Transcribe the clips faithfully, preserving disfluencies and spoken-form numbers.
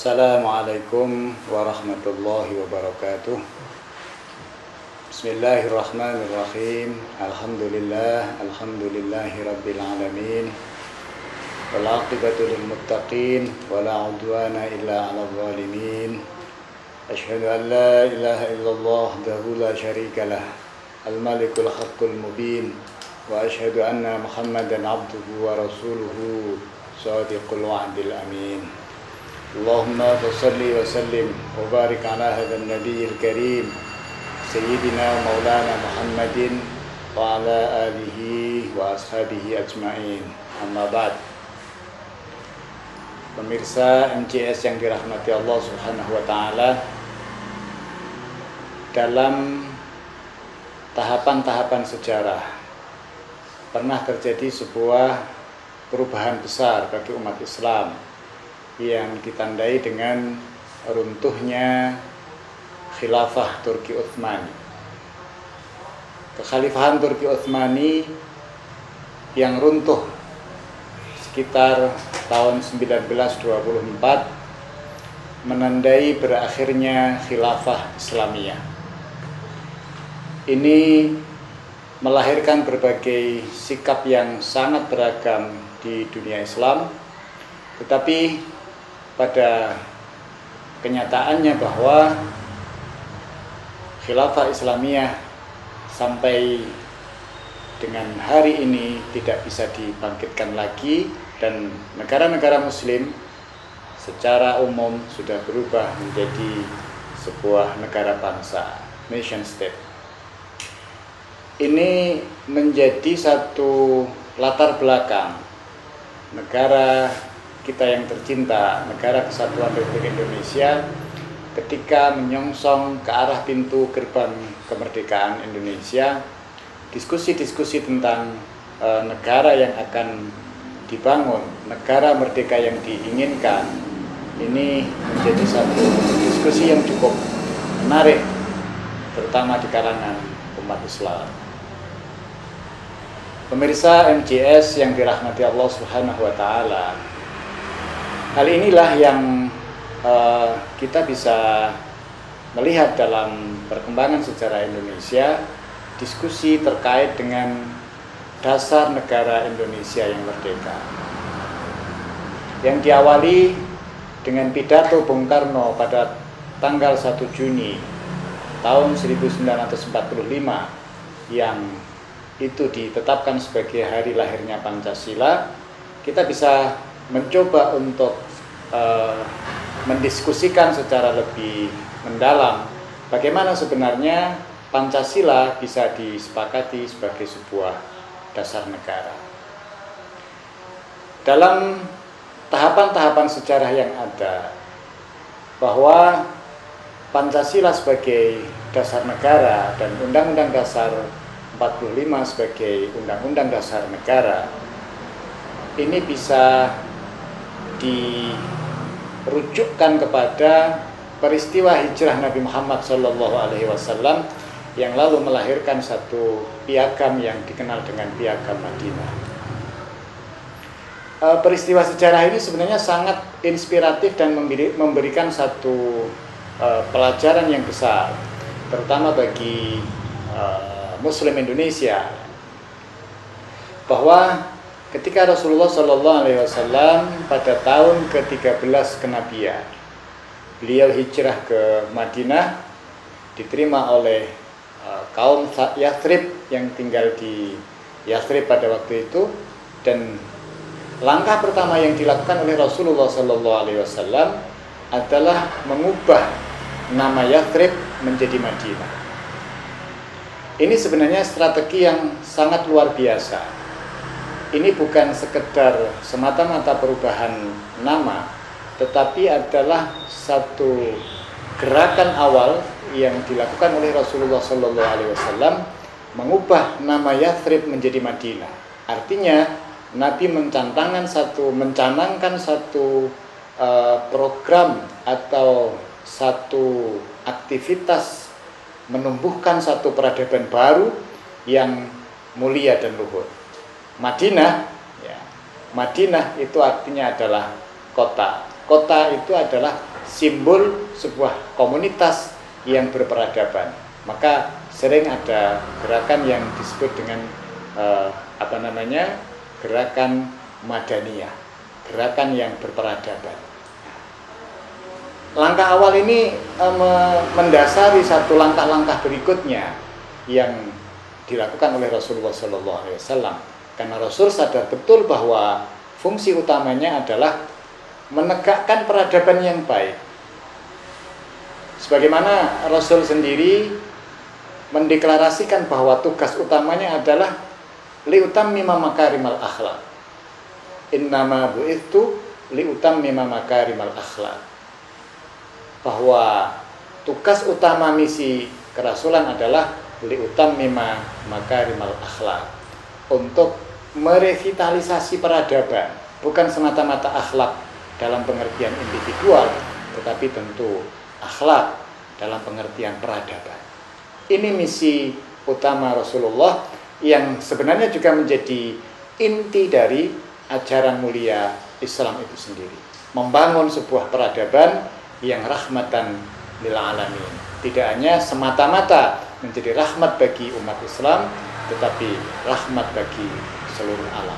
Assalamualaikum warahmatullahi wabarakatuh. Bismillahirrahmanirrahim. Alhamdulillah, alhamdulillahi rabbil alamin. Wal aqibatu lil muttaqin wala udwana illa 'alal zalimin. Asyhadu an la ilaha illallah wahdahu la syarikalah, al-malikul haqqul mubin, wa asyhadu anna Muhammadan 'abduhu wa rasuluhu shadiqul wa'dil amin. Allahumma salli wa sallim wa barik ala hadzal nabiyil karim sayyidina maulana Muhammadin wa ala alihi wa ashabihi ajmain. Amma ba'd. Pemirsa M C S yang dirahmati Allah Subhanahu wa taala, dalam tahapan-tahapan sejarah pernah terjadi sebuah perubahan besar bagi umat Islam yang ditandai dengan runtuhnya khilafah Turki Utsmani. Kekhalifahan Turki Utsmani yang runtuh sekitar tahun seribu sembilan ratus dua puluh empat menandai berakhirnya khilafah Islamiyah. Ini melahirkan berbagai sikap yang sangat beragam di dunia Islam, tetapi pada kenyataannya bahwa khilafah Islamiyah sampai dengan hari ini tidak bisa dibangkitkan lagi, dan negara-negara muslim secara umum sudah berubah menjadi sebuah negara bangsa, nation state. Ini menjadi satu latar belakang negara kita yang tercinta, negara kesatuan Republik Indonesia, ketika menyongsong ke arah pintu gerbang kemerdekaan Indonesia. Diskusi-diskusi tentang e, negara yang akan dibangun, negara merdeka yang diinginkan, ini menjadi satu diskusi yang cukup menarik, terutama di kalangan umat Islam. Pemirsa M C S yang dirahmati Allah Subhanahu wa taala, hal inilah yang uh, kita bisa melihat dalam perkembangan sejarah Indonesia, diskusi terkait dengan dasar negara Indonesia yang merdeka, yang diawali dengan pidato Bung Karno pada tanggal satu Juni tahun seribu sembilan ratus empat puluh lima, yang itu ditetapkan sebagai hari lahirnya Pancasila. Kita bisa mencoba untuk uh, mendiskusikan secara lebih mendalam bagaimana sebenarnya Pancasila bisa disepakati sebagai sebuah dasar negara. Dalam tahapan-tahapan sejarah yang ada, bahwa Pancasila sebagai dasar negara dan Undang-Undang Dasar empat puluh lima sebagai Undang-Undang Dasar Negara ini bisa dirujukkan kepada peristiwa hijrah Nabi Muhammad shallallahu alaihi wasallam yang lalu melahirkan satu piagam yang dikenal dengan Piagam Madinah. E, peristiwa sejarah ini sebenarnya sangat inspiratif dan memberikan satu e, pelajaran yang besar, terutama bagi e, Muslim Indonesia, bahwa ketika Rasulullah shallallahu alaihi wasallam pada tahun ke tiga belas kenabian, beliau hijrah ke Madinah, diterima oleh uh, kaum Yathrib yang tinggal di Yathrib pada waktu itu, dan langkah pertama yang dilakukan oleh Rasulullah shallallahu alaihi wasallam adalah mengubah nama Yathrib menjadi Madinah. Ini sebenarnya strategi yang sangat luar biasa. Ini bukan sekedar semata-mata perubahan nama, tetapi adalah satu gerakan awal yang dilakukan oleh Rasulullah shallallahu alaihi wasallam mengubah nama Yathrib menjadi Madinah. Artinya Nabi mencanangkan satu mencanangkan satu uh, program atau satu aktivitas menumbuhkan satu peradaban baru yang mulia dan luhur. Madinah, ya, Madinah itu artinya adalah kota. Kota itu adalah simbol sebuah komunitas yang berperadaban. Maka sering ada gerakan yang disebut dengan eh, apa namanya gerakan Madaniyah, gerakan yang berperadaban. Langkah awal ini eh, mendasari satu langkah-langkah berikutnya yang dilakukan oleh Rasulullah shallallahu alaihi wasallam, karena Rasul sadar betul bahwa fungsi utamanya adalah menegakkan peradaban yang baik. Sebagaimana Rasul sendiri mendeklarasikan bahwa tugas utamanya adalah liutammima makarimal akhlak. Innama bu'ithu liutammima makarimal akhlak. Bahwa tugas utama misi kerasulan adalah liutammima makarimal akhlak, untuk merevitalisasi peradaban, bukan semata-mata akhlak dalam pengertian individual, tetapi tentu akhlak dalam pengertian peradaban. Ini misi utama Rasulullah yang sebenarnya juga menjadi inti dari ajaran mulia Islam itu sendiri. Membangun sebuah peradaban yang rahmatan lil alamin. Tidak hanya semata-mata menjadi rahmat bagi umat Islam, tetapi rahmat bagi seluruh alam.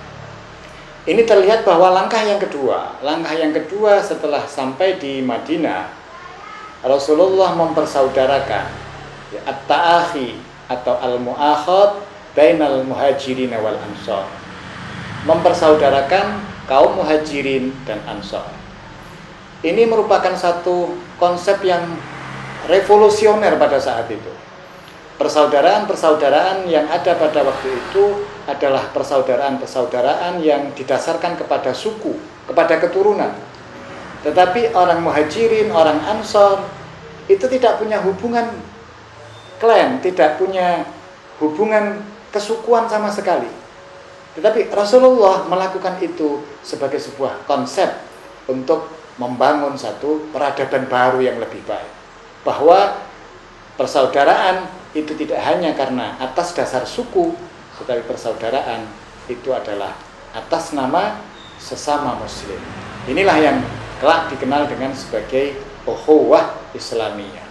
Ini terlihat bahwa langkah yang kedua, langkah yang kedua setelah sampai di Madinah, Rasulullah mempersaudarakan ya, at-ta'akhi atau al-mu'akhad bainal muhajirin wal ansar. Mempersaudarakan kaum muhajirin dan ansar. Ini merupakan satu konsep yang revolusioner pada saat itu. Persaudaraan-persaudaraan yang ada pada waktu itu adalah persaudaraan-persaudaraan yang didasarkan kepada suku, kepada keturunan. Tetapi orang muhajirin, orang ansor itu tidak punya hubungan klan, tidak punya hubungan kesukuan sama sekali. Tetapi Rasulullah melakukan itu sebagai sebuah konsep untuk membangun satu peradaban baru yang lebih baik. Bahwa persaudaraan itu tidak hanya karena atas dasar suku, tetapi persaudaraan itu adalah atas nama sesama muslim. Inilah yang kelak dikenal dengan sebagai ukhuwah Islamiyah.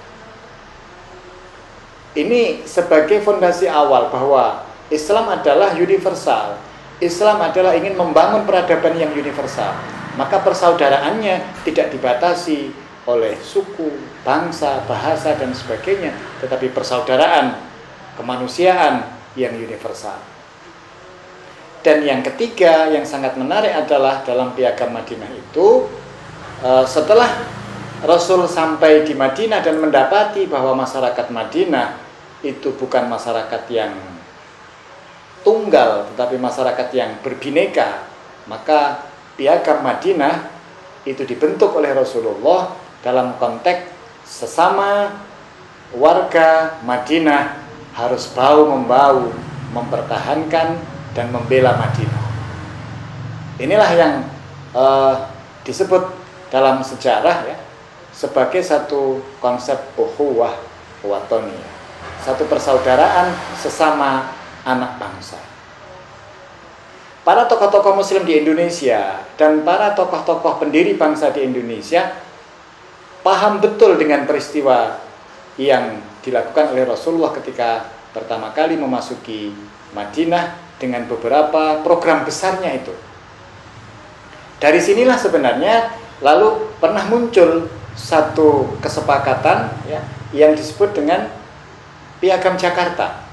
Ini sebagai fondasi awal bahwa Islam adalah universal. Islam adalah ingin membangun peradaban yang universal. Maka persaudaraannya tidak dibatasi oleh suku, bangsa, bahasa, dan sebagainya, tetapi persaudaraan kemanusiaan yang universal. Dan yang ketiga yang sangat menarik adalah dalam piagam Madinah itu, setelah Rasul sampai di Madinah dan mendapati bahwa masyarakat Madinah itu bukan masyarakat yang tunggal, tetapi masyarakat yang berbineka, maka piagam Madinah itu dibentuk oleh Rasulullah dalam konteks sesama warga Madinah harus bahu-membahu mempertahankan dan membela Madinah. Inilah yang uh, disebut dalam sejarah ya sebagai satu konsep ukhuwah watoniyah, satu persaudaraan sesama anak bangsa. Para tokoh-tokoh muslim di Indonesia dan para tokoh-tokoh pendiri bangsa di Indonesia paham betul dengan peristiwa yang dilakukan oleh Rasulullah ketika pertama kali memasuki Madinah dengan beberapa program besarnya itu. Dari sinilah sebenarnya lalu pernah muncul satu kesepakatan ya, yang disebut dengan Piagam Jakarta.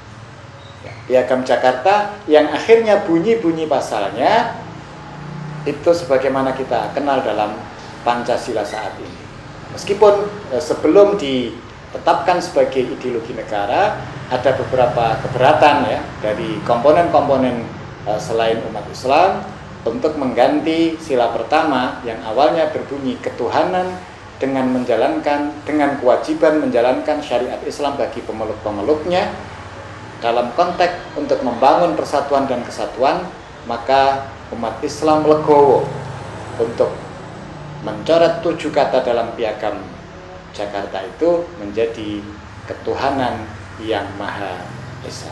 Piagam Jakarta yang akhirnya bunyi-bunyi pasalnya itu sebagaimana kita kenal dalam Pancasila saat ini. Meskipun eh, sebelum ditetapkan sebagai ideologi negara ada beberapa keberatan ya dari komponen-komponen eh, selain umat Islam untuk mengganti sila pertama yang awalnya berbunyi ketuhanan dengan menjalankan dengan kewajiban menjalankan syariat Islam bagi pemeluk-pemeluknya. Dalam konteks untuk membangun persatuan dan kesatuan, maka umat Islam legowo untuk mencoret tujuh kata dalam Piagam Jakarta itu menjadi ketuhanan yang Maha Esa.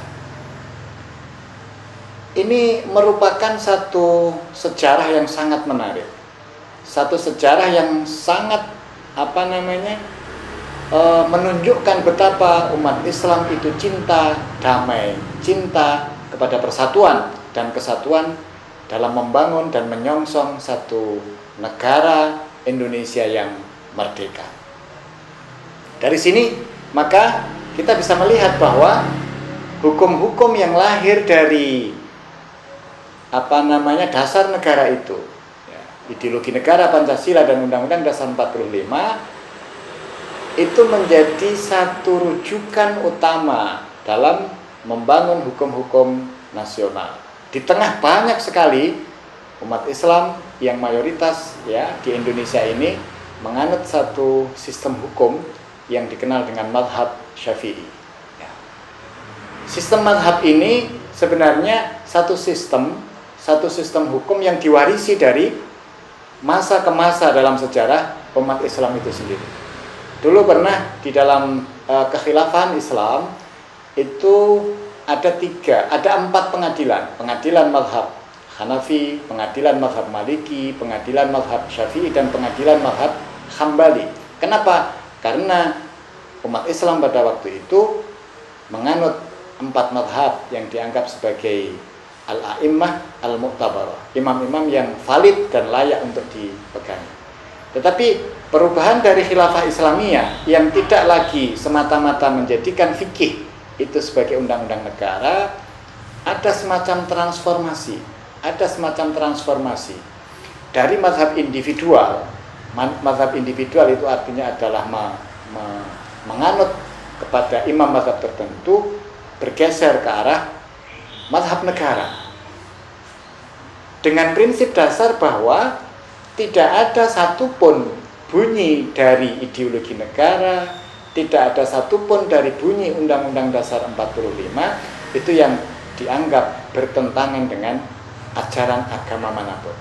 Ini merupakan satu sejarah yang sangat menarik. satu sejarah yang sangat apa namanya e, menunjukkan betapa umat Islam itu cinta damai, cinta kepada persatuan dan kesatuan dalam membangun dan menyongsong satu negara Indonesia yang merdeka. Dari sini maka kita bisa melihat bahwa hukum-hukum yang lahir dari apa namanya dasar negara itu, ya, ideologi negara Pancasila dan Undang-Undang Dasar empat puluh lima itu menjadi satu rujukan utama dalam membangun hukum-hukum nasional. Di tengah banyak sekali umat Islam yang mayoritas ya di Indonesia ini menganut satu sistem hukum yang dikenal dengan mazhab Syafi'i. Ya. Sistem mazhab ini sebenarnya satu sistem, satu sistem hukum yang diwarisi dari masa ke masa dalam sejarah umat Islam itu sendiri. Dulu pernah di dalam uh, kekhilafahan Islam itu ada tiga, ada empat pengadilan, pengadilan mazhab Hanafi, pengadilan mazhab Maliki, pengadilan mazhab Syafi'i, dan pengadilan mazhab Hambali. Kenapa? Karena umat Islam pada waktu itu menganut empat mazhab yang dianggap sebagai al-a'immah al-mu'tabarah, imam-imam yang valid dan layak untuk dipegang. Tetapi perubahan dari khilafah Islamiyah yang tidak lagi semata-mata menjadikan fikih itu sebagai undang-undang negara, ada semacam transformasi, ada semacam transformasi dari mazhab individual. Mazhab individual itu artinya adalah me, me, menganut kepada imam mazhab tertentu, bergeser ke arah mazhab negara dengan prinsip dasar bahwa tidak ada satupun bunyi dari ideologi negara, tidak ada satupun dari bunyi Undang-Undang Dasar empat puluh lima itu yang dianggap bertentangan dengan ajaran agama manapun.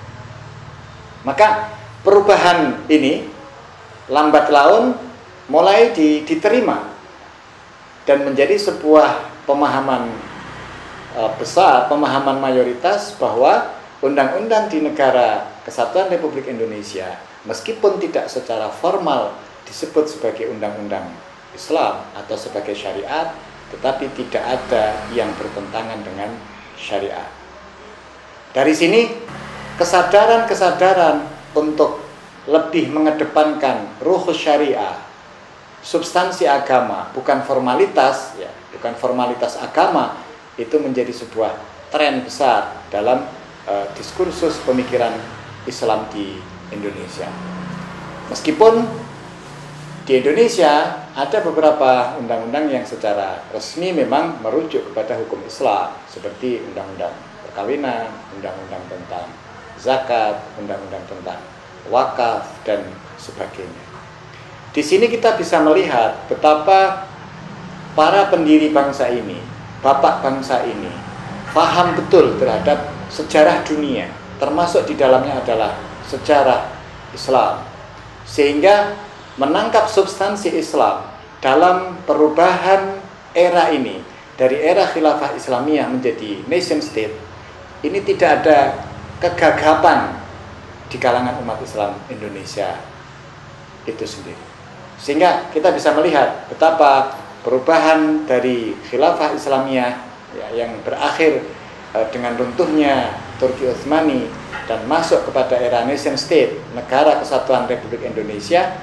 Maka perubahan ini lambat laun mulai diterima dan menjadi sebuah pemahaman e, besar, pemahaman mayoritas bahwa undang-undang di negara Kesatuan Republik Indonesia meskipun tidak secara formal disebut sebagai undang-undang Islam atau sebagai syariat, tetapi tidak ada yang bertentangan dengan syariat. Dari sini kesadaran-kesadaran untuk lebih mengedepankan ruh syariah, substansi agama, bukan formalitas, ya, bukan formalitas agama, itu menjadi sebuah tren besar dalam uh, diskursus pemikiran Islam di Indonesia. Meskipun di Indonesia ada beberapa undang-undang yang secara resmi memang merujuk kepada hukum Islam, seperti undang-undang perkawinan, undang-undang tentang zakat, undang-undang tentang wakaf, dan sebagainya. Di sini kita bisa melihat betapa para pendiri bangsa ini, bapak bangsa ini, paham betul terhadap sejarah dunia, termasuk di dalamnya adalah sejarah Islam, sehingga menangkap substansi Islam dalam perubahan era ini, dari era khilafah Islamiyah menjadi nation state. Ini tidak ada kegagapan di kalangan umat Islam Indonesia itu sendiri, sehingga kita bisa melihat betapa perubahan dari khilafah Islamiyah ya, yang berakhir eh, dengan runtuhnya Turki Utsmani dan masuk kepada era nation state, negara kesatuan Republik Indonesia.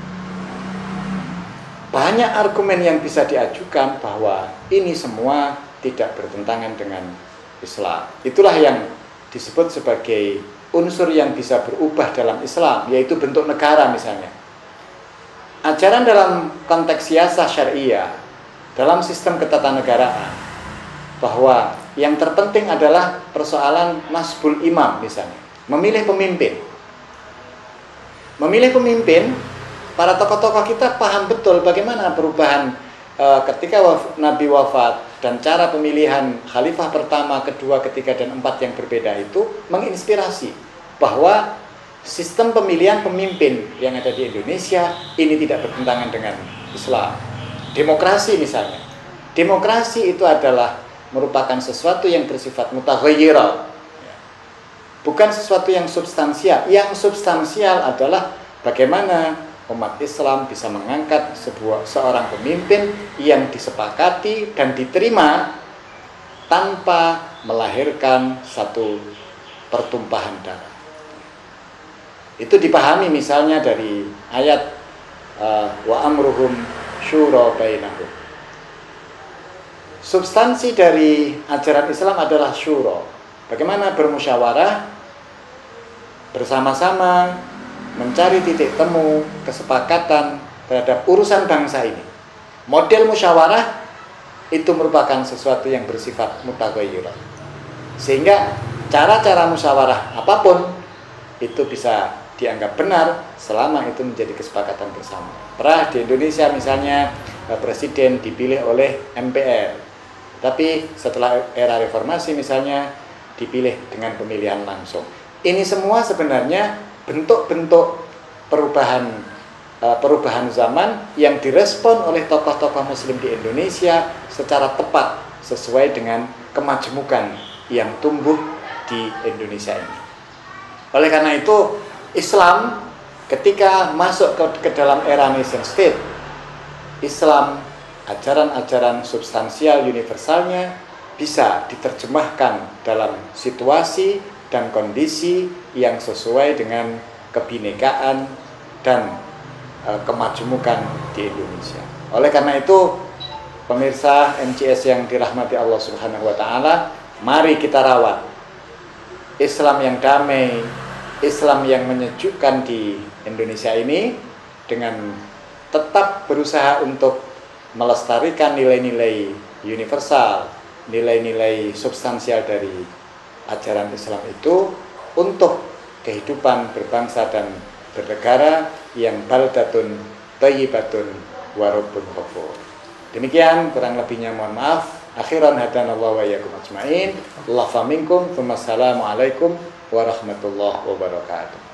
Banyak argumen yang bisa diajukan bahwa ini semua tidak bertentangan dengan Islam. Itulah yang disebut sebagai unsur yang bisa berubah dalam Islam, yaitu bentuk negara misalnya. Ajaran dalam konteks siasah syariah, dalam sistem ketatanegaraan, bahwa yang terpenting adalah persoalan nasbul imam misalnya, memilih pemimpin. Memilih pemimpin, para tokoh-tokoh kita paham betul bagaimana perubahan e, ketika waf, Nabi wafat dan cara pemilihan khalifah pertama, kedua, ketiga, dan empat yang berbeda itu menginspirasi bahwa sistem pemilihan pemimpin yang ada di Indonesia ini tidak bertentangan dengan Islam. Demokrasi misalnya, demokrasi itu adalah merupakan sesuatu yang bersifat mutaghayyirah, bukan sesuatu yang substansial. Yang substansial adalah bagaimana umat Islam bisa mengangkat sebuah seorang pemimpin yang disepakati dan diterima tanpa melahirkan satu pertumpahan darah. Itu dipahami misalnya dari ayat uh, wa amruhum syura bainahum. Substansi dari ajaran Islam adalah syura. Bagaimana bermusyawarah bersama-sama mencari titik temu kesepakatan terhadap urusan bangsa ini. Model musyawarah itu merupakan sesuatu yang bersifat mutaghayyir. Sehingga cara-cara musyawarah apapun itu bisa dianggap benar selama itu menjadi kesepakatan bersama. Pernah di Indonesia misalnya presiden dipilih oleh M P R. Tapi setelah era reformasi misalnya dipilih dengan pemilihan langsung. Ini semua sebenarnya bentuk-bentuk perubahan perubahan zaman yang direspon oleh tokoh-tokoh muslim di Indonesia secara tepat sesuai dengan kemajemukan yang tumbuh di Indonesia ini. Oleh karena itu Islam ketika masuk ke, ke dalam era nation state, Islam ajaran-ajaran substansial universalnya bisa diterjemahkan dalam situasi dan kondisi yang sesuai dengan kebinekaan dan e, kemajemukan di Indonesia. Oleh karena itu, pemirsa M C S yang dirahmati Allah Subhanahu wa taala, mari kita rawat Islam yang damai, Islam yang menyejukkan di Indonesia ini dengan tetap berusaha untuk melestarikan nilai-nilai universal, nilai-nilai substansial dari ajaran Islam itu untuk kehidupan berbangsa dan bernegara yang baldatun thayyibatun wa rabbun ghafur. Demikian kurang lebihnya mohon maaf. Akhiran hadanallahu wa iyyakum ajmain. Allah fa minkum. Wassalamu alaikum warahmatullahi wabarakatuh.